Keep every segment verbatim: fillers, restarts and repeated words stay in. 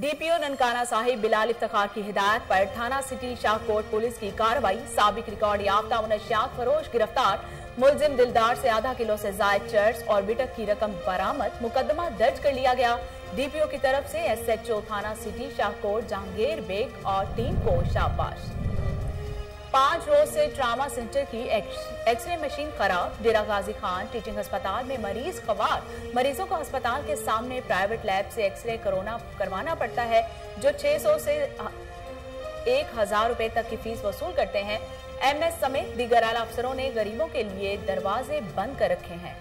DPO Nankana Sahib Bilal Iftikhar की हिदायत पर थाना सिटी शाहकोट पुलिस की कार्रवाई। साबिक रिकॉर्ड याफ्ता मुनशियात फरोश गिरफ्तार। मुलजिम दिलदार से आधा किलो से जायद चर्च और बिटक की रकम बरामद। मुकदमा दर्ज कर लिया गया। डीपीओ की तरफ से एसएचओ थाना सिटी शाहकोट जहांगीर बेग और टीम को शाबाश। पांच रोज से ट्रामा सेंटर की एक्सरे मशीन खराब। डेरा गाजी खान टीचिंग अस्पताल में मरीज खवार। मरीजों को अस्पताल के सामने प्राइवेट लैब से एक्सरे कोरोना करवाना पड़ता है, जो छह सौ से एक हजार रुपए तक की फीस वसूल करते हैं। एमएस समेत दीगर आला अफसरों ने गरीबों के लिए दरवाजे बंद कर रखे हैं।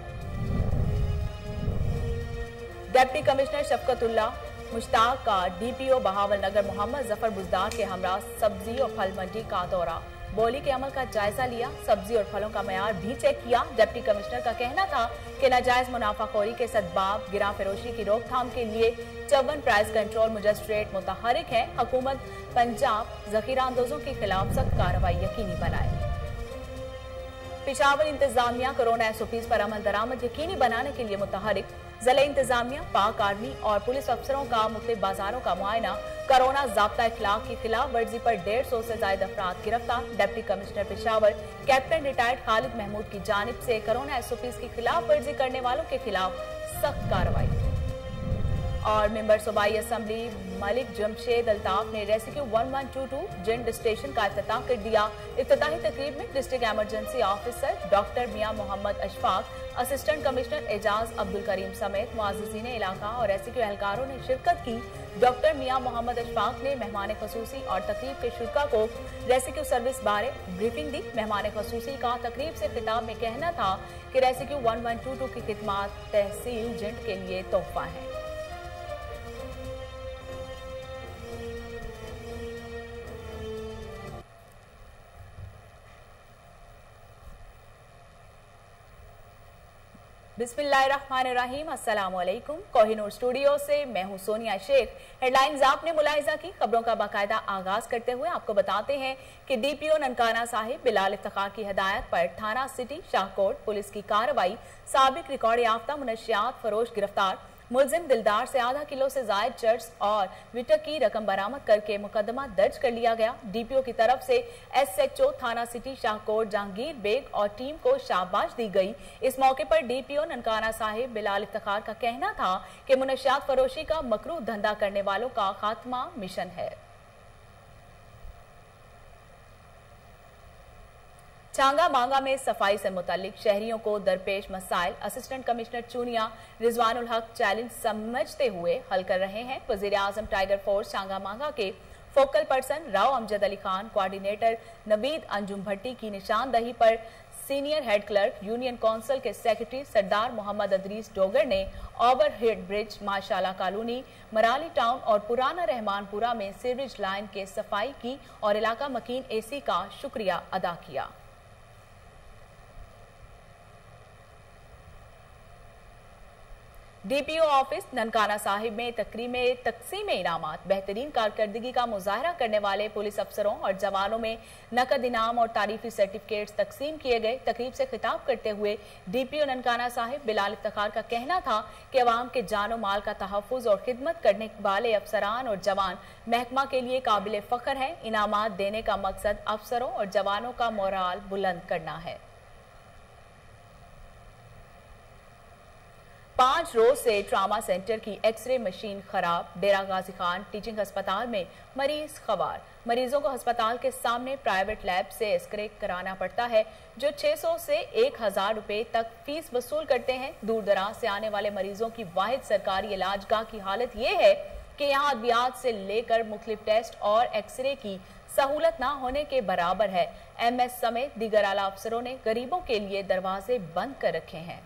डिप्टी कमिश्नर शफकतुल्ला मुश्ताक का डीपीओ बहावल नगर मोहम्मद जफर बुजदार के हमरा सब्जी और फल मंडी का दौरा। बोली के अमल का जायजा लिया। सब्जी और फलों का मयार भी चेक किया। डिप्टी कमिश्नर का कहना था कि नाजायज मुनाफाखोरी के सदबाब गिरा फरोशी की रोकथाम के लिए चौवन प्राइस कंट्रोल मजिस्ट्रेट मुतहरिक है। हुकूमत पंजाब जखीरा अंदोजों के खिलाफ सख्त कार्रवाई यकीनी बनाए। पेशावर इंतजामिया कोरोना एसओपीज पर अमल दरामद यकीनी बनाने के लिए मुतहरिक। जिला इंतजामिया, पाक आर्मी और पुलिस अफसरों का मुख्तलिफ बाजारों का मुआयना। कोरोना ज़ाब्ता इखलाक की खिलाफ वर्जी पर डेढ़ सौ से ज्यादा अफराद गिरफ्तार। Deputy commissioner Peshawar captain retired Khalid Mahmood की जानिब से कोरोना एसओपीज की खिलाफ वर्जी करने वालों के खिलाफ सख्त कार्रवाई। और मेंबर सूबाई असम्बली मलिक जमशेद अल्ताफ ने रेस्क्यू ग्यारह सौ बाईस जिंद स्टेशन का इफ्तिताह कर दिया। इफ्तिताही तकरीब में district emergency officer doctor Mian Mohammad Ashfaq, assistant commissioner Ejaz Abdul Karim समेत मुआज़्ज़िज़ीन इलाका और रेस्क्यू एहलकारों ने शिरकत की। डॉक्टर मियां मोहम्मद अशफाक ने मेहमान खसूसी और तकरीब के शुरा को रेस्क्यू सर्विस बारे ब्रीफिंग दी। मेहमान खसूसी का तकरीब से खिताब में कहना था कि रेस्क्यू ग्यारह सौ बाईस की खिदमात तहसील जिंद के लिए तोहफा है। बिस्मिल्लाहिर्रहमानिर्रहीम। अस्सलामुअलैकुम। कोहिनूर स्टूडियो से मैं हूं सोनिया शेख। हेडलाइंस आपने मुलाहिजा की। खबरों का बाकायदा आगाज करते हुए आपको बताते हैं कि डीपीओ ननकाना साहिब बिलाल इफ्तिखार की हिदायत पर थाना सिटी शाहकोट पुलिस की कार्रवाई। साबिक रिकॉर्ड याफ्ता मुनशियात फरोश गिरफ्तार। मुलजिम दिलदार से आधा किलो से जायद चर्च और विटक की रकम बरामद करके मुकदमा दर्ज कर लिया गया। डीपीओ की तरफ से एसएचओ थाना सिटी शाहकोट जहांगीर बेग और टीम को शाबाश दी गई। इस मौके पर डीपीओ ननकाना साहिब बिलाल इफ्तिखार का कहना था कि मुनशियात फरोशी का मकरूह धंधा करने वालों का खात्मा मिशन है। चांगा मांगा में सफाई से मुतालिक शहरियों को दरपेश मसाइल असिस्टेंट कमिश्नर चूनिया रिजवानुल हक चैलेंज समझते हुए हल कर रहे हैं। वजीर आजम टाइगर फोर्स चांगा मांगा के focal person Rao Amjad Ali Khan, coordinator Naveed Anjum Bhatti की निशानदही पर senior head clerk union council के सेक्रेटरी सरदार मोहम्मद अदरीस डोगर ने overhead bridge, Mashallah colony, Marali town और पुराना रहमानपुरा में सीवरेज लाइन के सफाई की और इलाका मकीन एसी का शुक्रिया अदा किया। डीपीओ ऑफिस ननकाना साहिब में तकरीब में तकसीम इनामात। बेहतरीन कारकर्दगी का मुजाहरा करने वाले पुलिस अफसरों और जवानों में नकद इनाम और तारीफी सर्टिफिकेट्स तकसीम किए गए। तकरीब से खिताब करते हुए डीपीओ ननकाना साहिब बिलाल इफ्तिखार का कहना था कि अवाम के जानो माल का तहफ़्फ़ुज़ और खिदमत करने वाले अफसरान और जवान महकमा के लिए काबिल फ़ख्र हैं। इनामात देने का मकसद अफसरों और जवानों का मोराल बुलंद करना है। पांच रोज से ट्रामा सेंटर की एक्सरे मशीन खराब। डेरा गाजी खान टीचिंग अस्पताल में मरीज खवार। मरीजों को अस्पताल के सामने प्राइवेट लैब से एक्सरे कराना पड़ता है, जो छह सौ से एक हजार रुपए तक फीस वसूल करते हैं। दूर दराज से आने वाले मरीजों की वाहिद सरकारी इलाजगाह की हालत ये है कि यहाँ अद्वियात से लेकर मुख्तलिफ टेस्ट और एक्सरे की सहूलत ना होने के बराबर है। एमएस समेत दीगर आला अफसरों ने गरीबों के लिए दरवाजे बंद कर रखे हैं।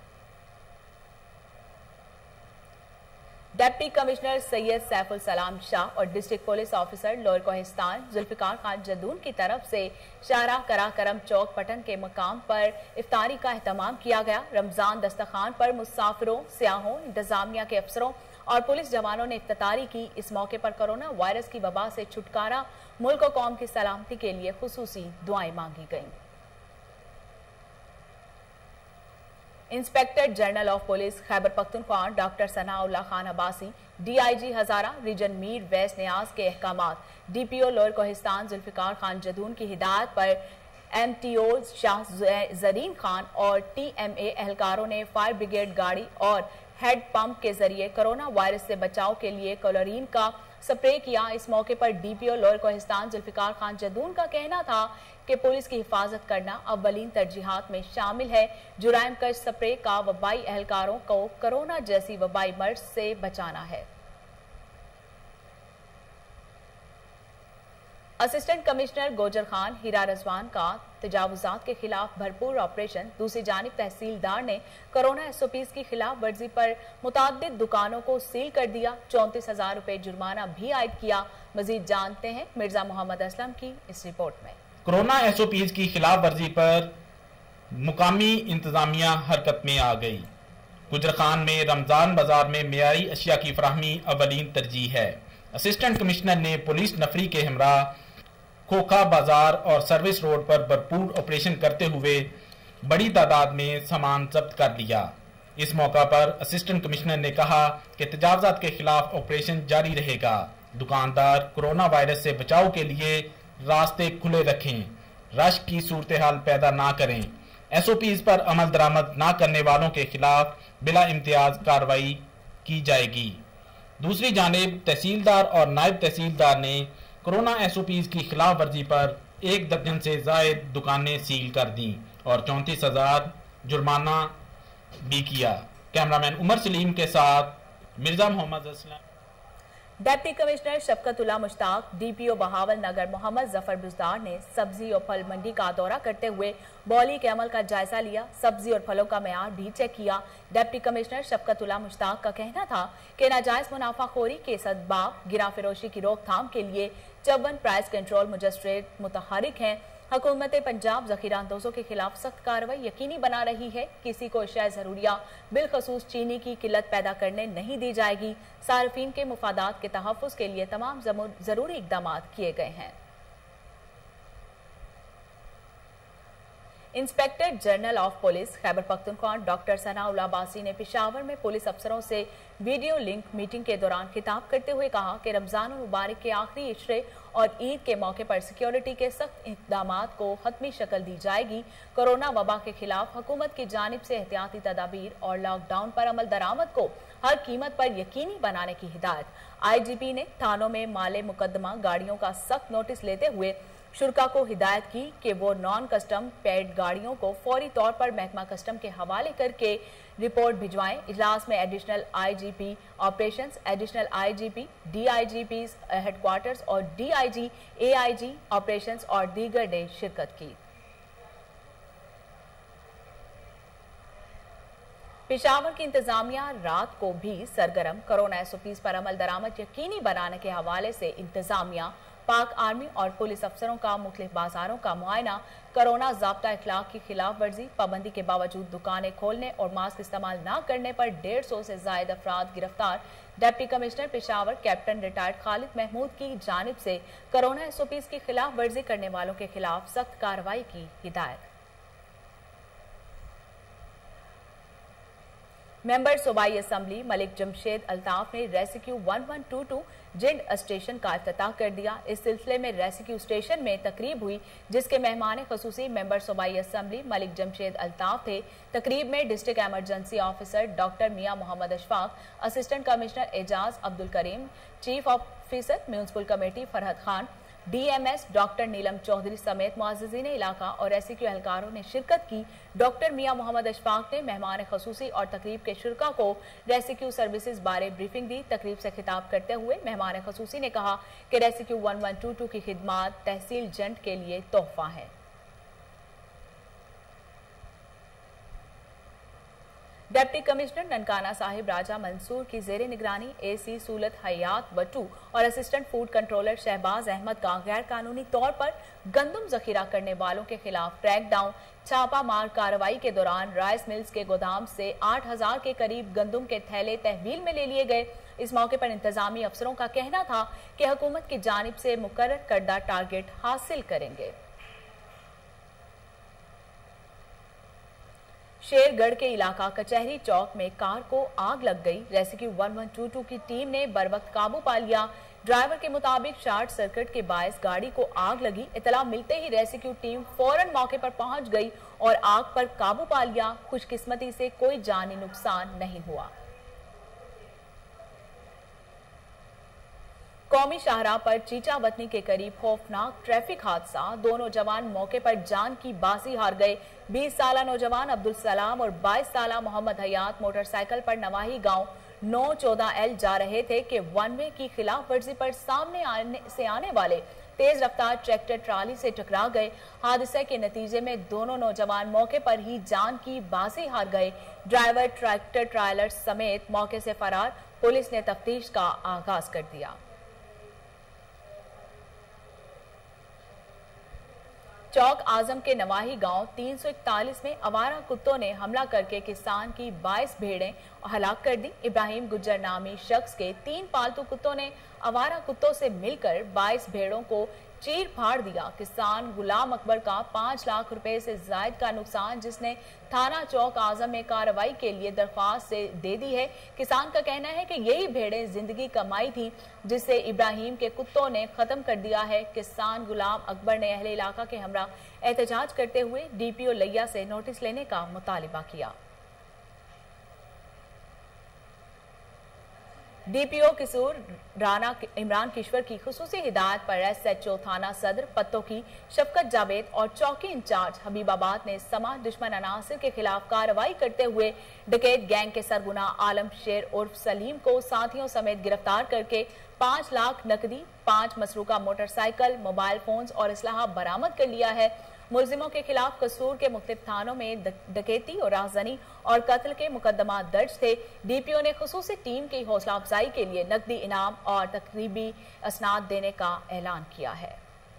डिप्टी कमिश्नर सैयद सैफुल सलाम शाह और district police officer lower Kohistan Zulfiqar Khan Jadoon की तरफ से शाहराह करा करम चौक पटन के मकाम पर इफ्तारी का एहतमाम किया गया। रमजान दस्तखान पर मुसाफिरों, सियाहों, इंतजामिया के अफसरों और पुलिस जवानों ने इफ्तारी की। इस मौके पर कोरोना वायरस की वबा से छुटकारा, मुल्क और कौम की सलामती के लिए खुसूसी दुआएं मांगी गईं। Inspector general of police Khyber Pakhtunkhwa doctor Sanaullah Khan Abbasi, DIG Hazara region Mir Wais Niaz के अहकामात, डीपीओ लोअर कोहिस्तान जुल्फिकार खान जदून की हिदायत पर एमटीओ शाह जरीन खान और टीएमए एहलकारों ने फायर ब्रिगेड गाड़ी और हेड पंप के जरिए कोरोना वायरस से बचाव के लिए क्लोरीन का स्प्रे किया। इस मौके पर डीपीओ लोअर कोहिस्तान जुल्फिकार खान जदून का कहना था कि पुलिस की हिफाजत करना अव्वलीन तरजीहात में शामिल है। जुराइम कश स्प्रे का वबाई एहलकारों को कोरोना जैसी वबाई मर्ज से बचाना है। असिस्टेंट कमिश्नर गोजर खान हीरा रजवान का तजावुजात के खिलाफ भरपूर ऑपरेशन। दूसरी जानिब तहसीलदार ने कोरोना एसओपीज की खिलाफ वर्जी पर मुताद्दिद दुकानों को सील कर दिया। चौंतीस हजार रुपए जुर्माना भी आयद किया। मजीद जानते हैं मिर्जा मोहम्मद असलम की इस रिपोर्ट में। कोरोना एसओपीज की खिलाफ वर्जी पर मुकामी इंतजामिया हरकत में आ गई। गुजर खान में रमजान बाजार में मेयारी अशिया की फराहमी अवलीन तरजीह है। असिस्टेंट कमिश्नर ने पुलिस नफरी के हमरा खोखा बाजार और सर्विस रोड पर भरपूर ऑपरेशन करते हुए बड़ी तादाद में सामान जब्त कर लिया। इस मौका पर असिस्टेंट कमिश्नर ने कहा कि तजावजात के खिलाफ ऑपरेशन जारी रहेगा। दुकानदार कोरोना वायरस से बचाव के लिए रास्ते खुले रखें, रश की सूरत हाल पैदा ना करें। एसओपीज पर अमल दरामद ना करने वालों के खिलाफ बिला इम्तियाज कार्रवाई की जाएगी। दूसरी जानिब तहसीलदार और नायब तहसीलदार ने कोरोना एसओपीज की खिलाफ वर्जी पर एक दर्जन से जायद दुकानें सील कर दी और चौंतीस हजार जुर्माना भी किया। कैमरामैन उमर सलीम के साथ Mirza Mohammad Aslam. Deputy commissioner Shafqatullah Mushtaq, DPO Bahawal Nagar Mohammad Zafar Buzdar ने सब्जी और फल मंडी का दौरा करते हुए बौली के अमल का जायजा लिया। सब्जी और फलों का मेयार भी चेक किया। डिप्टी कमिश्नर शफकतुल्ला मुश्ताक का कहना था कि नाजायज मुनाफाखोरी के सदबाब गिरा फरोशी की रोकथाम के लिए चौवन प्राइस कंट्रोल मजिस्ट्रेट मुतहरिक हैं। हुकूमत पंजाब जखीरा अंदोजों के खिलाफ सख्त कार्रवाई यकीनी बना रही है। किसी को अशिया जरूरिया बिलखसूस चीनी की किल्लत पैदा करने नहीं दी जाएगी। सार्फिन के मुफादात के तहफ़्फ़ुज़ के लिए तमाम जरूरी इक़दाम किए गए हैं। Inspector general of police Khyber Pakhtunkhwa doctor Sanaullah Abbasi ने पेशावर में पुलिस अफसरों से वीडियो लिंक मीटिंग के दौरान खिताब करते हुए कहा कि रमजान मुबारक के आखिरी इशरे और ईद के मौके पर सिक्योरिटी के सख्त इक़दामात को हतमी शक्ल दी जाएगी। कोरोना वबा के खिलाफ हुकूमत की जानिब से एहतियाती तदाबीर और लॉकडाउन पर अमल दरामद को हर कीमत पर यकीनी बनाने की हिदायत। आईजीपी ने थानों में माले मुकदमा गाड़ियों का सख्त नोटिस लेते हुए शुरा को हिदायत की कि वो नॉन कस्टम पेड गाड़ियों को फौरी तौर पर महकमा कस्टम के हवाले करके रिपोर्ट भिजवाएं। इजलास में additional IGP operations, additional IGP, DIGP headquarters और डीआईजी, एआईजी ऑपरेशंस और दीगर ने शिरकत की। पेशावर की इंतजामिया रात को भी सरगर्म। कोरोना एसओपीज पर अमल दरामद यकीनी बनाने के हवाले से इंतजामिया, पाक आर्मी और पुलिस अफसरों का मुख्तलिफ बाजारों का मुआयना। कोरोना ज़ाब्ता इखलाक की खिलाफ वर्जी, पाबंदी के बावजूद दुकानें खोलने और मास्क इस्तेमाल न करने पर डेढ़ सौ से जायद अफराद गिरफ्तार। Deputy commissioner Peshawar captain retired Khalid Mahmood की जानिब से कोरोना एसओपीज की खिलाफ वर्जी करने वालों के खिलाफ सख्त कार्रवाई की हिदायत। मेंबर सूबाई असम्बली मलिक जमशेद अल्ताफ ने रेस्क्यू ग्यारह सौ बाईस जिंद स्टेशन का इफ्तिताह कर दिया। इस सिलसिले में रेस्क्यू स्टेशन में तकरीब हुई जिसके मेहमान खसूसी मेंबर सूबाई असम्बली मलिक जमशेद अल्ताफ थे। तकरीब में district emergency officer doctor Mian Mohammad Ashfaq, assistant commissioner Ejaz Abdul Karim, chief officer municipal committee Farhat Khan, DMS doctor Neelam Chaudhry समेत मुअज़्ज़िज़ीन इलाका और रेस्क्यू एहलकारों ने शिरकत की। डॉक्टर मियां मोहम्मद अशफाक ने मेहमान खसूसी और तकरीब के शुरा को रेस्क्यू सर्विसेज बारे ब्रीफिंग दी। तकरीब से खिताब करते हुए मेहमान खसूसी ने कहा कि रेस्क्यू ग्यारह सौ बाईस की खिदमात तहसील जंड के लिए तोहफा है। डिप्टी कमिश्नर ननकाना साहिब राजा मंसूर की जेर निगरानी एसी सूलत हयात बटू और assistant food controller Shahbaz Ahmed का गैर कानूनी तौर पर गंदम जखीरा करने वालों के खिलाफ क्रैक डाउन। छापा मार कार्रवाई के दौरान राइस मिल्स के गोदाम से आठ हजार के करीब गंदम के थैले तहवील में ले लिए गए। इस मौके पर इंतजामी अफसरों का कहना था कि हुकूमत की जानिब से मुकर्रर करदा टारगेट हासिल करेंगे। शेरगढ़ के इलाका कचहरी चौक में कार को आग लग गई। रेस्क्यू ग्यारह सौ बाईस की टीम ने बरवक्त काबू पा लिया। ड्राइवर के मुताबिक शॉर्ट सर्किट के बायस गाड़ी को आग लगी। इतला मिलते ही रेस्क्यू टीम फौरन मौके पर पहुंच गई और आग पर काबू पा लिया। खुशकिस्मती से कोई जानी नुकसान नहीं हुआ। कौमी शाहराह पर चीचावतनी के करीब खौफनाक ट्रैफिक हादसा। दोनों जवान मौके पर जान की बाजी हार गए। बीस साला नौजवान अब्दुल सलाम और बाईस साला मोहम्मद हयात मोटरसाइकिल पर नवाही गांव नौ चौदह एल जा रहे थे कि वन वे की खिलाफ वर्जी पर सामने आने से आने वाले तेज रफ्तार ट्रैक्टर ट्राली से टकरा गए। हादसे के नतीजे में दोनों नौजवान मौके पर ही जान की बाजी हार गए। ड्राइवर ट्रैक्टर ट्रायलर समेत मौके से फरार। पुलिस ने तफ्तीश का आगाज कर दिया। चौक आजम के नवाही गांव तीन सौ इकतालीस में आवारा कुत्तों ने हमला करके किसान की बाईस भेड़ें हलाक कर दी। इब्राहिम गुज्जर नामी शख्स के तीन पालतू कुत्तों ने आवारा कुत्तों से मिलकर बाईस भेड़ों को चीर फाड़ दिया। किसान गुलाम अकबर का पांच लाख रुपए से जायद का नुकसान जिसने थाना चौक आजम में कार्रवाई के लिए दरख्वास्त से दे दी है। किसान का कहना है कि यही भेड़ें जिंदगी कमाई थी जिसे इब्राहिम के कुत्तों ने खत्म कर दिया है। किसान गुलाम अकबर ने अहले इलाका के हमरा एहतजाज करते हुए डीपीओ लिया से नोटिस लेने का मुतालिबा किया। डीपीओ किशोर राणा इमरान किश्वर की खुसूसी हिदायत पर एसएचओ थाना सदर पत्तों की शफकत जावेद और चौकी इंचार्ज हबीबाबाद ने समाज दुश्मन अनासर के खिलाफ कार्रवाई करते हुए डकैत गैंग के सरगुना आलम शेर उर्फ सलीम को साथियों समेत गिरफ्तार करके पांच लाख नकदी, पांच मसरूका मोटरसाइकिल, मोबाइल फोन्स और इसलाहा बरामद कर लिया है। मुलजिमों के खिलाफ कसूर के मुख्तलिफ थानों में डकैती और राहजनी और कत्ल के मुकदमा दर्ज थे। डीपीओ ने खुसूसी टीम की हौसला अफजाई के लिए नकदी इनाम और तकरीबी असनाद देने का ऐलान किया है।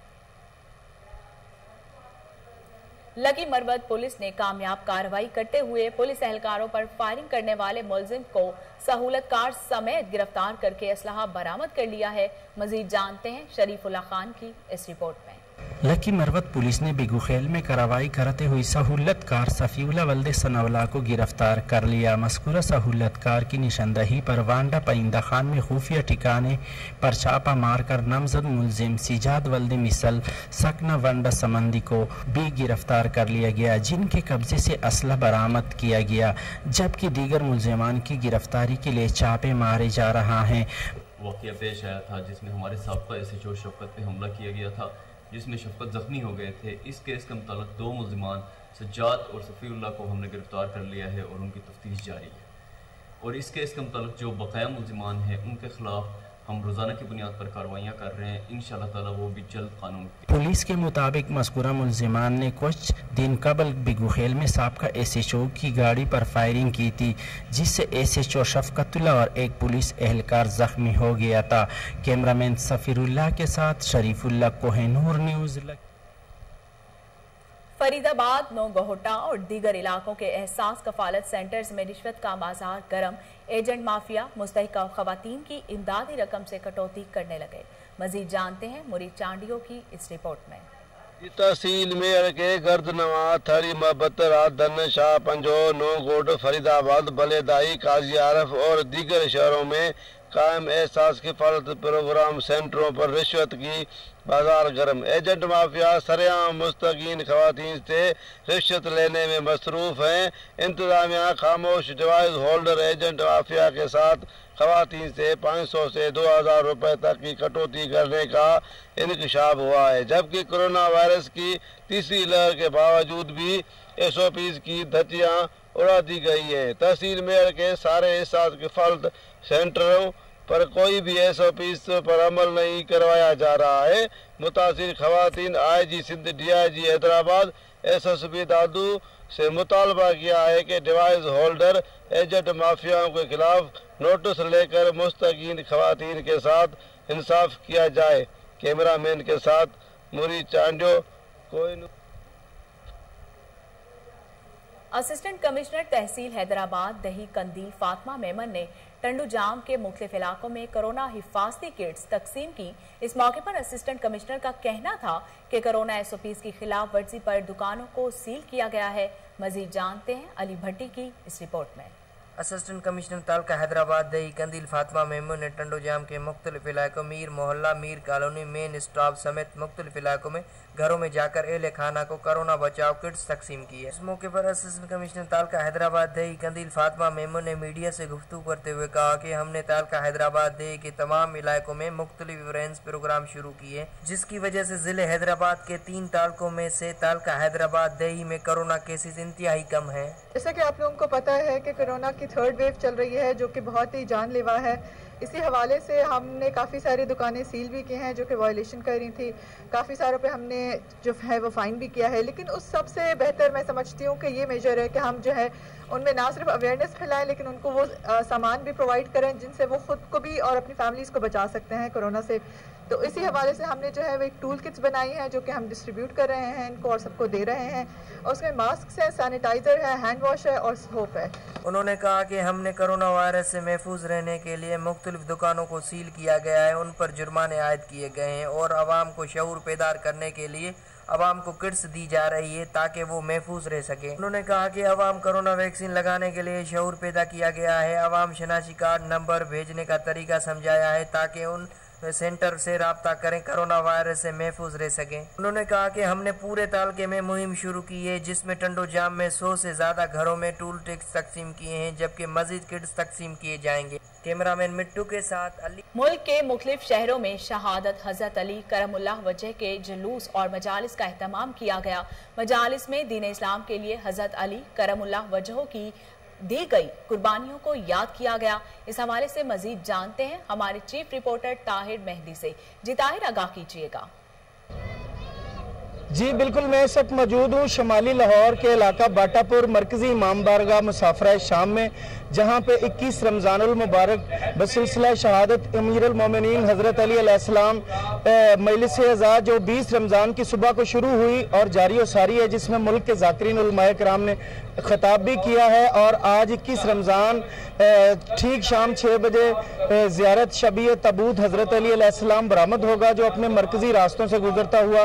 लकी मरवत पुलिस ने कामयाब कार्रवाई करते हुए पुलिस एहलकारों पर फायरिंग करने वाले मुलजिम को सहूलतकार समेत गिरफ्तार करके असलहा बरामद कर लिया है। मजीद जानते हैं शरीफुल्लाह खान की इस रिपोर्ट में। लकी मरवत पुलिस ने बिगुखेल में कार्रवाई करते हुए सहूलतकार सफीउल्लाह वल्द सनावला को गिरफ्तार कर लिया। मस्कूरा सहूलतकार की निशानदही पर वांडा पाइंदा खान में खुफिया ठिकाने पर छापा मारकर नामजद मुलजिम सिजाद वल्द मिसल सकना वंडा समंदी को भी गिरफ्तार कर लिया गया, जिनके कब्जे से असला बरामद किया गया, जबकि दीगर मुलजिमान की गिरफ्तारी के लिए छापे मारे जा रहा है। वाक़या पेश आया था जिसमें हमारे साबका एसएचओ शफकत पे हमला किया गया था, जिसमें शफकत जख्मी हो गए थे। इस केस के मुताल्लिक दो मुलजिमान सज्जाद और सफ़ीउल्लाह को हमने गिरफ्तार कर लिया है और उनकी तफ्तीश जारी है। और इस केस के मुताल्लिक जो बकाया मुलजिमान हैं उनके खिलाफ हम रोज़ाना की बुनियाद पर कार्रवाइयाँ कर रहे हैं। इंशाअल्लाह ताला वो भी जल्द कानून। पुलिस के मुताबिक मस्कुरा मुलजिमान ने कुछ दिन कबल बिगुखेल में साबका एसएचओ की गाड़ी पर फायरिंग की थी, जिससे एसएचओ शफकतुल्लाह और एक पुलिस एहलकार जख्मी हो गया था। कैमरामैन सफीरुल्लाह के साथ शरीफुल्लाह कोहिनूर न्यूज़। फरीदाबाद, नौगहोटा और दीगर इलाकों के एहसास कफालत सेंटर्स में रिश्वत का बाजार गर्म। एजेंट माफिया मुस्तहिका खवातीन की इमदादी रकम से कटौती करने लगे। मजीद जानते हैं मुरीद चांडियों की इस रिपोर्ट में। तहसील मेयर के गर्दनवा, थरी, बतरा, धन शाह, पंजो, नौगोट, फरीदाबाद, बलेदाई, काजी आरफ और दीगर शहरों में कायम एहसास किफालत प्रोग्राम सेंटरों पर रिश्वत की बाजार गर्म। एजेंट माफिया सरेआम मुस्तकीन खवातीन से रिश्वत लेने में मसरूफ हैं। इंतजामिया खामोश। डिवाइस होल्डर एजेंट माफिया के साथ खवातीन से पाँच सौ से दो हज़ार रुपये तक की कटौती करने का इंकशाफ हुआ है, जबकि कोरोना वायरस की तीसरी लहर के बावजूद भी एस ओ पीज़ की धज्जियाँ उड़ा दी गई है। तहसील मेयर के सारे एहसास किफालत सेंटरों पर कोई भी एस ओ पी पर अमल नहीं करवाया जा रहा है। मुतासिर खवातीन I G Sindh, D I G Hyderabad, S S P Dadu से मुतालबा किया है कि डिवाइस होल्डर एजेंट माफियाओं के खिलाफ नोटिस लेकर मुस्तकीन खवातीन के साथ इंसाफ किया जाए। कैमरामैन के साथ मुरीद चांडियो, कोई असिस्टेंट कमिश्नर तहसील हैदराबाद दही कंदील फातिमा मेमन ने टंडू जाम के मुख्तलिफ इलाकों में कोरोना हिफाजती किट्स तकसीम की। इस मौके पर असिस्टेंट कमिश्नर का कहना था कि कोरोना एस ओ पीज़ की खिलाफ वर्जी पर दुकानों को सील किया गया है। मजीद जानते हैं अली भट्टी की इस रिपोर्ट में। असिस्टेंट कमिश्नर तालका हैदराबाद दही कंदील फातिमा मेमून ने टंडू जाम के मुख्तलिफ इलाकों मीर मोहल्ला, मीर कॉलोनी, मेन स्टॉप समेत मुख्तलिफ इलाकों में घरों में जाकर एहले खाना को कोरोना बचाव किट्स तकसीम की है। इस मौके पर असिस्टेंट कमिश्नर तालका हैदराबाद दही कंदील फातिमा मेमून ने मीडिया से गुफ्तगू करते हुए कहा कि हमने तालका हैदराबाद दही के तमाम इलाकों में मुख्तलिफ रेंज प्रोग्राम शुरू किए, जिसकी वजह से जिले हैदराबाद के तीन तालकों में से तालका हैदराबाद दही में कोरोना केसेस इंतहाई कम है। जैसा कि आप लोगों को पता है कि कोरोना की थर्ड वेव चल रही है जो कि बहुत ही जानलेवा है। इसी हवाले से हमने काफ़ी सारी दुकानें सील भी की हैं जो कि वायलेशन कर रही थी। काफ़ी सारों पे हमने जो है वो फ़ाइन भी किया है। लेकिन उस सबसे बेहतर मैं समझती हूँ कि ये मेजर है कि हम जो है उनमें ना सिर्फ अवेयरनेस फैलाएं लेकिन उनको वो आ, सामान भी प्रोवाइड करें जिनसे वो ख़ुद को भी और अपनी फैमिलीज़ को बचा सकते हैं कोरोना से। तो इसी हवाले से हमने जो है वो एक टूल किट्स बनाई हैं जो कि हम डिस्ट्रीब्यूट कर रहे हैं इनको और सबको दे रहे हैं। और उसमें मास्क है, सैनिटाइज़र है, हैंड वॉश है और सोप है। उन्होंने कहा कि हमने कोरोना वायरस से महफूज रहने के लिए मुख्तलिफ दुकानों को सील किया गया है, उन पर जुर्माने आयद किए गए हैं और आवाम को शऊर पैदा करने के लिए आवाम को किट्स दी जा रही है ताकि वो महफूज रह सके। उन्होंने कहा कि आवाम कोरोना वैक्सीन लगाने के लिए शऊर पैदा किया गया है। आवाम शनासी कार्ड नंबर भेजने का तरीका समझाया है ताकि उन सेंटर से राब्ता करें, कोरोना वायरस से महफूज रह सकें। उन्होंने कहा कि हमने पूरे तालके में मुहिम शुरू की है जिसमें टंडू जाम में सौ से ज्यादा घरों में टूल टिक्स तकसीम किए हैं जबकि मजीद किट्स तकसीम किए जाएंगे। कैमरामैन मिट्टू के साथ अली। मुल्क के मुख्तलिफ शहरों में शहादत हजरत अली करमुल्लाह वजह के जुलूस और मजालिस का एहतमाम किया गया। मजालिस में दीन इस्लाम के लिए हजरत अली करमुल्लाह वजह की दी गई कुर्बानियों को याद किया गया। इस हवाले से मजीद जानते हैं हमारे चीफ रिपोर्टर ताहिर मेहदी से। जी ताहिर, आगाह कीजिएगा। जी बिल्कुल, मैं इस वक्त मौजूद हूँ शमाली लाहौर के इलाका बाटापुर मरकजी इमाम बारगाह मुसाफरा शाम में, जहाँ पे इक्कीस रमज़ानुल मुबारक बसिलसिला शहादत अमीरुल मोमिनीन हज़रत अली अलैहिस्सलाम मजलिस अज़ा जो बीस रमज़ान की सुबह को शुरू हुई और जारी व सारी है, जिसमें मुल्क के ज़ाकिरीन उलमाए किराम ने खिताब भी किया है। और आज इक्कीस रमज़ान ठीक शाम छः बजे ज़ियारत शबीय तबूत हज़रत अली अलैहिस्सलाम बरामद होगा जो अपने मरकज़ी रास्तों से गुजरता हुआ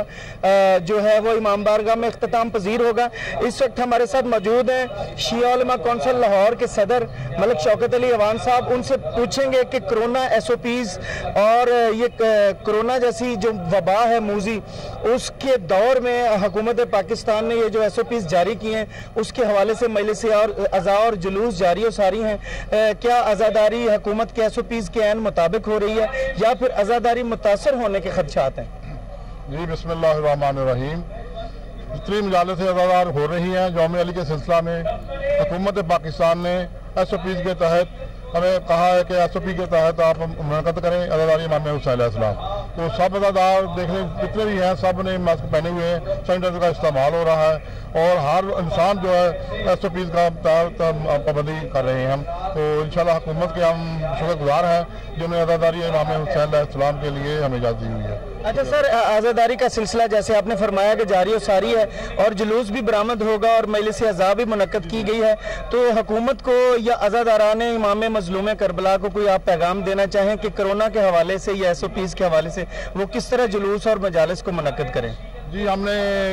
जो है वो इमाम बारगाह में इख्तिताम पजीर होगा। इस वक्त हमारे साथ मौजूद हैं शिया उलमा कौंसिल लाहौर के सदर मलिक शौकत अली अवान साहब। उनसे पूछेंगे कि कोरोना एस ओ पीज़ और ये कोरोना जैसी जो वबा है मूजी, उसके दौर में हुकूमत पाकिस्तान ने ये जो एस ओ पीज़ जारी किए हैं उसके हवाले से मजलिस और अज़ा और जुलूस जारी और सारी हैं। क्या आज़ादारी हुकूमत के एस ओ पीज़ के ऐन मुताबिक हो रही है या फिर आज़ादारी मुतासर होने के खदशात हैं? जी बिस्मिल्लाहिर्रहमानिर्रहीम। जितनी मजालस अज़ादार हो रही हैं यौम अली के सिलसिला में हुकूमत पाकिस्तान ने एस ओ पीज़ के तहत हमें कहा है कि एस ओ पी के तहत आप मुनक़द करें अज़ादारी इमाम हुसैन अलैहिस्सलाम। तो सब अज़ादार देखने जितने भी हैं सब ने मास्क पहने हुए हैं, सैनिटाइजर का इस्तेमाल हो रहा है और हर इंसान जो है एस ओ पीज़ का पाबंदी कर रहे हैं हम। तो इंशाल्लाह हुकूमत के हम शुक्रगुजार हैं जिन्होंने अज़ादारी इमाम हुसैन अलैहिस्सलाम के लिए हमें इजाज़त दी हुई है। अच्छा सर, आज़ादारी का सिलसिला जैसे आपने फरमाया कि जारी और सारी है और जुलूस भी बरामद होगा और मजलिस अज़ा भी मुनक़्क़द की गई है, तो हुकूमत को या अज़ादारान इमाम मज़लूम करबला को कोई आप पैगाम देना चाहें कि कोरोना के हवाले से या एस ओ पीज़ के हवाले से वो किस तरह जुलूस और मजालिस को मुनक़्क़द करें? जी हमने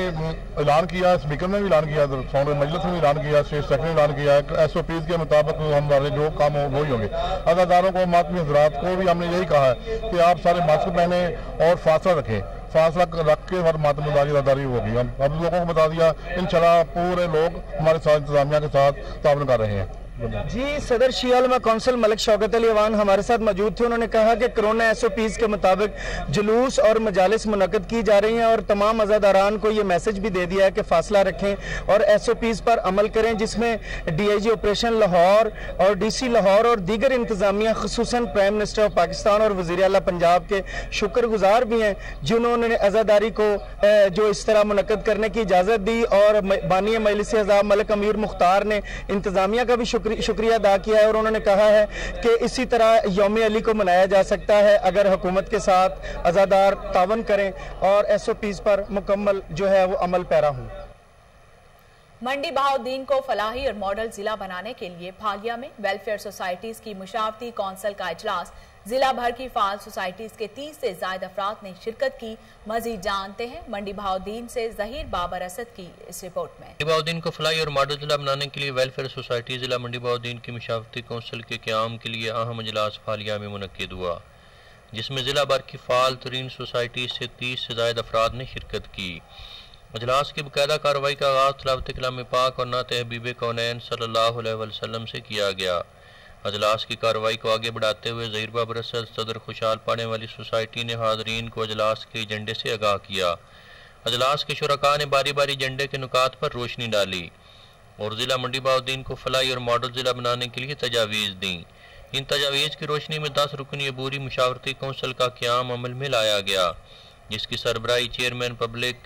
ऐलान किया, स्पीकर ने भी ऐलान किया, फाउंडर मजलिस ने भी ऐलान किया, स्टेट सेक्रेटरी ने ऐलान किया है एस ओ पीज़ के मुताबिक हमारे जो काम हो वही होंगे। अज़ादारों को मातमी हज़रात को भी हमने यही कहा है कि आप सारे मास्क पहने और फासला रखें, फासला रख के हर मातमदारी अदादारी होगी। हम अब लोगों को बता दिया, इंशाल्लाह पूरे लोग हमारे साथ इंतजामिया के साथ ताउन कर रहे हैं। जी सदर शिया उलमा कौंसिल मलिक शौकत अली अवान हमारे साथ मौजूद थे। उन्होंने कहा कि कोरोना एस ओ पीज़ के मुताबिक जुलूस और मजालिस मुनक़्क़द की जा रही हैं और तमाम अज़ादारान को ये मैसेज भी दे दिया है कि फासला रखें और एस ओ पीज़ पर अमल करें, जिसमें D I G operation Lahore और डी सी लाहौर और दीगर इंतजामिया खुसूसन प्राइम मिनिस्टर ऑफ पाकिस्तान और वज़ीर आला पंजाब के शुक्रगुजार भी हैं जिन्होंने अज़ादारी को जो इस तरह मुनक़्क़द करने की इजाज़त दी। और बानी मजलिस अज़ा मलिक अमीर मुख्तार ने इंतजामिया का भी शुक्र शुक्रिया अदा किया है और उन्होंने कहा है कि इसी तरह यौम अली को मनाया जा सकता है अगर हुकूमत के साथ अज़ादार तावन करें और एस ओ पीज़ पर मुकम्मल जो है वो अमल पैरा हो। मंडी बहाउद्दीन को फलाही और मॉडल जिला बनाने के लिए फालिया में वेलफेयर सोसाइटीज की मुशावरती कौंसिल का इजलास, जिला भर की फाल सोसाइटीज के तीस से ज्यादा अफराद ने शिरकत की। मजीद जानते हैं मंडी बहाउद्दीन से जहीर बाबर असद की इस रिपोर्ट में। मंडी बहाउद्दीन को फलाही और मॉडल जिला बनाने के लिए वेलफेयर सोसाइटी जिला मंडी बहाउद्दीन की मुशावरती कौंसिल के क़याम के लिए अहम इजलास फालिया में मुनक्किद हुआ, जिसमें जिला भर की फाल तरीन सोसाइटीज से तीस से ज्यादा अफराद ने शिरकत की। इजलास की बाकायदा कार्रवाई का आगाज़ तिलावत कलाम पाक और नात हबीब कौनैन सल्लल्लाहु अलैहि वसल्लम से किया गया। इजलास की कार्रवाई को आगे बढ़ाते हुए ज़हीर बाबर असद सदर खुशहाल पाने वाली सोसाइटी ने हाज़रीन को इजलास के एजेंडे से आगाह किया। इजलास के शुरका ने बारी बारी एजेंडे के नुकात पर रोशनी डाली और ज़िला मंडी बहाउद्दीन को फलाही और मॉडल ज़िला बनाने के लिए तजावीज़ दी। इन तजावीज़ की रोशनी में दस रुकनी अबूरी मुशावरती कौंसिल का क़याम अमल में लाया गया, जिसकी सरबराही chairman public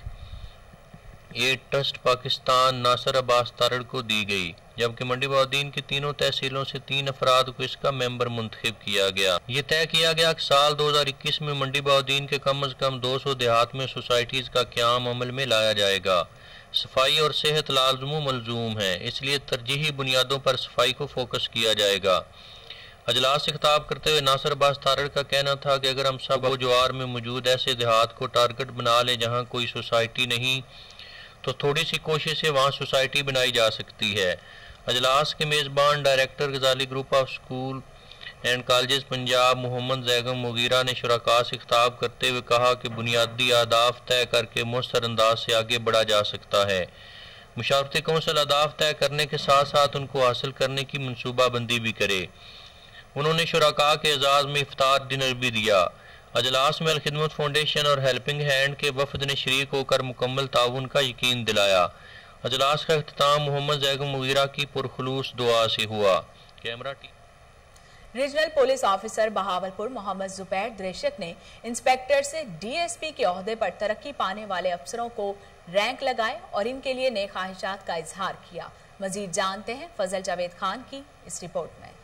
aid trust Pakistan Nasir Abbas Tarar को दी गई, जबकि मंडी बहाउद्दीन की तीनों तहसीलों से तीन अफराद को इसका मेंबर मुंतखब किया गया। ये तय किया गया कि साल दो हज़ार इक्कीस में मंडी बहाउद्दीन के कम अज कम दो सौ देहात में सोसाइटीज का क़याम अमल में लाया जाएगा। सफाई और सेहत लाज़िम मलजूम है, इसलिए तरजीही बुनियादों पर सफाई को फोकस किया जाएगा। अजलास से खिताब करते हुए नासिर अब्बास तारड़ का कहना था कि अगर हम सब ज्वार में मौजूद ऐसे देहात को टारगेट बना लें जहाँ कोई सोसाइटी नहीं, तो थोड़ी सी कोशिश से वहाँ सोसाइटी बनाई जा सकती है। अजलास के मेज़बान director Ghazali group of school and colleges Punjab Mohammad Zaigham Mughira ने शुरका से खिताब करते हुए कहा कि बुनियादी अहदाफ तय करके मौसर अंदाज से आगे बढ़ा जा सकता है। मुशावरती कौंसिल अहदाफ तय करने के साथ साथ उनको हासिल करने की मनसूबा बंदी भी करे। उन्होंने शुरका के एजाज़ में इफ्तार डिनर भी दिया। अजलास में अलखिदमत फाउंडेशन और हेल्पिंग हैंड के वफद ने शरीक होकर मुकम्मल ताउन का यकीन दिलाया। अजलास का इख्तिताम मोहम्मद जैगम मुगीरा की पुरखुलूस दुआ से हुआ। कैमरा टी regional police officer Bahawalpur Mohammad Zubair Dreshak ने इंस्पेक्टर से डीएसपी के ओहदे पर तरक्की पाने वाले अफसरों को रैंक लगाए और इनके लिए नेक ख्वाहिशात का इजहार किया। मजीद जानते हैं फजल जावेद खान की इस रिपोर्ट में।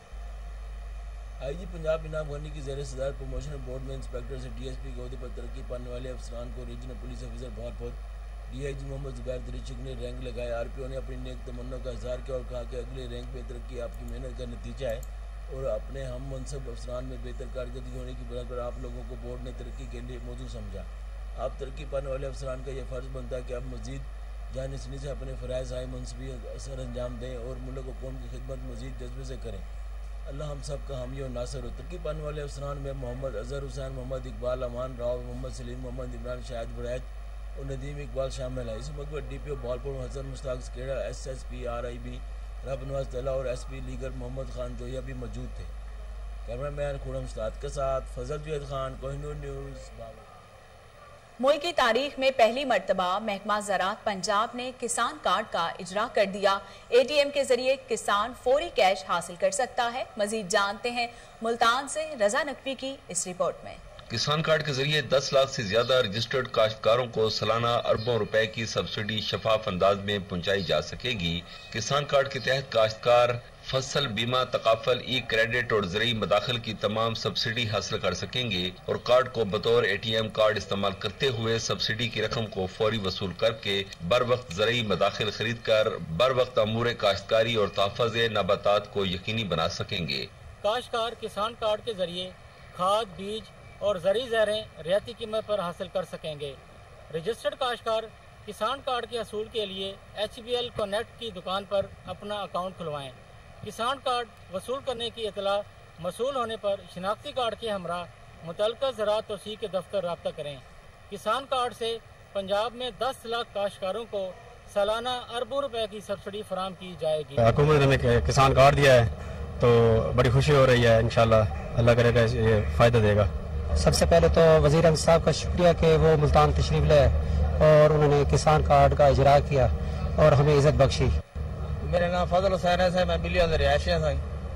आई जी पंजाब इनाम गनी की ज़ेर सदारत प्रमोशन बोर्ड में इंस्पेक्टर से डीएसपी के ओहदे पर तरक्की पाने वाले अफसरान को regional police officer Bahawalpur DIG Mohammad Zubair Dreshak ने रैंक लगाया। आरपीओ ने अपनी नेक तमन्ना का इजहार किया और कहा कि अगले रैंक में तरक्की आपकी मेहनत का नतीजा है और अपने हम मनसब अफसरान में बेहतर कारकर्दगी होने की बुनियाद पर आप लोगों को बोर्ड ने तरक्की के लिए मौजूद समझा। आप तरक्की पाने वाले अफसरान का यह फ़र्ज़ बनता है कि आप मज़ीद जानशनी से अपने फ़राइज़ आए मनसबी असर अंजाम दें और मुल्क और कौम की खिदमत मज़ीद जज्बे से करें। अल्लाह हम सब का हामी और नासिर हो। तरक्की पाने वाले अफसरान में मोहम्मद अजहर हुसैन, मोहम्मद इकबाल अमान राव, मोहम्मद सलीम, मोहम्मद इमरान शाहिद बुरैत और नदीम इकबाल शामिल है। इस मौके पर D P O Bahawalpur Hassan Mushtaq Sakera, S S P R I B Rab Nawaz Talla और S P legal Mohammad Khan Joya भी मौजूद थे। कैमरा मैन खुरम उस्ताद के साथ फजल जावेद खान, कोहिनूर न्यूज़। मुल्क की तारीख में पहली मरतबा महकमा ज़राअत पंजाब ने किसान कार्ड का इजरा कर दिया। एटीएम के जरिए किसान फौरी कैश हासिल कर सकता है। मजीद जानते हैं मुल्तान से रजा नकवी की इस रिपोर्ट में। किसान कार्ड के जरिए दस लाख से ज्यादा रजिस्टर्ड काश्तकारों को सालाना अरबों रुपए की सब्सिडी शफाफ अंदाज में पहुंचाई जा सकेगी। किसान कार्ड के तहत काश्तकार फसल बीमा, तकाफल, ई क्रेडिट और ज़रूरी मदाखिल की तमाम सब्सिडी हासिल कर सकेंगे और कार्ड को बतौर एटीएम कार्ड इस्तेमाल करते हुए सब्सिडी की रकम को फौरी वसूल करके बर वक्त ज़रूरी मदाखिल खरीद कर बर वक्त अमूर काश्तकारी और तहफ़्फ़ुज़ नबातात को यकीनी बना सकेंगे। काश्तकार किसान कार्ड के जरिए खाद, बीज और ज़रूरी ज़रें रियायती कीमत पर हासिल कर सकेंगे। रजिस्टर्ड काश्तकार किसान कार्ड के हसूल के लिए एच बी एल कनेक्ट की दुकान पर अपना अकाउंट खुलवाएं। किसान कार्ड वसूल करने की इतला मसूल होने पर शिनाख्ती कार्ड के हमरा मुतल्लिका ज़राअत तौसीक़ के दफ्तर रब्ता करें। किसान कार्ड से पंजाब में दस लाख काश्तकारों को सालाना अरबों रुपए की सब्सिडी फराहम की जाएगी। हुकूमत ने हमें किसान कार्ड दिया है तो बड़ी खुशी हो रही है। इंशाल्लाह अल्लाह करेगा ये फ़ायदा देगा। सबसे पहले तो वज़ीर अहमद साहब का शुक्रिया कि वो मुल्तान तशरीफ लाए और उन्होंने किसान कार्ड का इजरा किया और हमें इज़्ज़त बख्शी। मेरा नाम फजल हुसैन है साहब, मैं बिलिया रिहायशी है।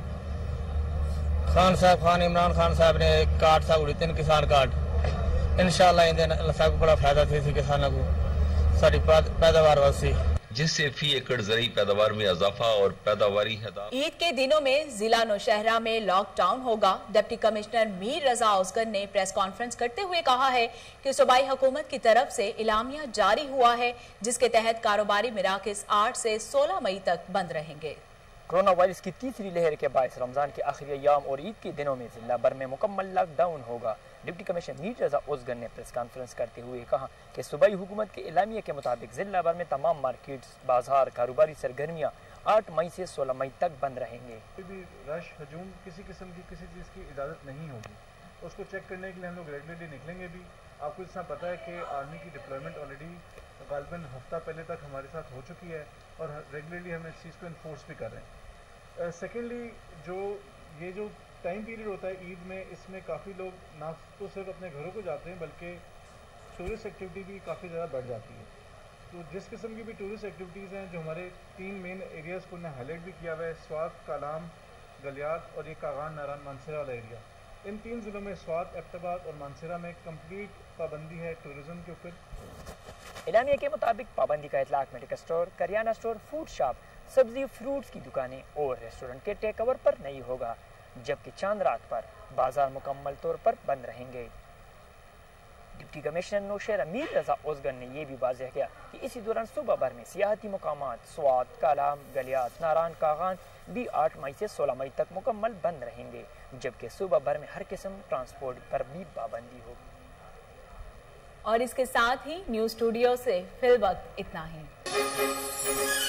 खान साहब खान इमरान खान साहब ने कार्ड साहब तीन किसान कार्ड इंशाअल्लाह इन सब बड़ा फायदा थी किसानों को सारी पैदावार वास्ते। जिससे फी एकड़ ज़रूरी पैदावार में इजाफा और पैदावारी हदा। ईद के दिनों में जिला नौशहरा में लॉकडाउन होगा। डिप्टी कमिश्नर मीर रजा उसगर ने प्रेस कॉन्फ्रेंस करते हुए कहा है कि सूबाई हुकूमत की तरफ से इलामिया जारी हुआ है, जिसके तहत कारोबारी मराकज़ आठ से सोलह मई तक बंद रहेंगे। कोरोना वायरस की तीसरी लहर के बायस रमजान के आखिरी अय्याम और ईद के दिनों में जिला भर में मुकम्मल लॉकडाउन होगा। डिप्टी कमिश्नर मीर रजा उसगर ने प्रेस कॉन्फ्रेंस करते हुए कहा कि सूबाई हुकूमत के इलामिया के मुताबिक जिला भर में तमाम मार्केट्स, बाजार, कारोबारी सरगर्मियाँ आठ मई से सोलह मई तक बंद रहेंगे। भी रश हजूम किसी किस्म की किसी चीज़ की इजाज़त नहीं होगी, उसको चेक करने के लिए हम लोग रेगुलरली निकलेंगे भी। आपको इस तरह पता है कि आर्मी की डिप्लॉयमेंट ऑलरेडी गालिबन हफ्ता पहले तक हमारे साथ हो चुकी है और रेगुलरली हम इस चीज़ को इन्फोर्स भी कर रहे हैं। सेकेंडली uh, जो ये जो टाइम पीरियड होता है ईद में, इसमें काफ़ी लोग ना तो सिर्फ अपने घरों को जाते हैं बल्कि टूरिस्ट एक्टिविटी भी काफ़ी ज़्यादा बढ़ जाती है। तो जिस किस्म की भी टूरिस्ट एक्टिविटीज़ हैं, जो हमारे तीन मेन एरियाज़ को उन्हें हाईलाइट भी किया हुआ है, स्वात, कालाम, गलियात और ये कागान, नारान, मानसरा वाला एरिया। इन तीन ज़िलों में स्वात, एबटाबाद और मानसरा में कंप्लीट पाबंदी है टूरिज़म के ऊपर। इलामिया के मुताबिक पाबंदी का इतलाक मेडिकल स्टोर, करियाना स्टोर, फूड शॉप, सब्जी फ्रूट्स की दुकानें और रेस्टोरेंट के टेक ओवर पर नहीं होगा, जबकि चांद रात पर बाजार मुकम्मल तौर पर बंद रहेंगे। डिप्टी कमिश्नर नौशहरा मीर रजा उसगर ने यह भी वाज़ेह किया कि इसी दौरान सुबह भर में सियाहती मुकामात स्वात, कालाम, गलियात, नारान, कागान भी आठ मई से सोलह मई तक मुकम्मल बंद रहेंगे, जबकि सुबह भर में हर किस्म ट्रांसपोर्ट पर भी पाबंदी होगी। और इसके साथ ही न्यूज़ स्टूडियो से फिल वक्त इतना ही।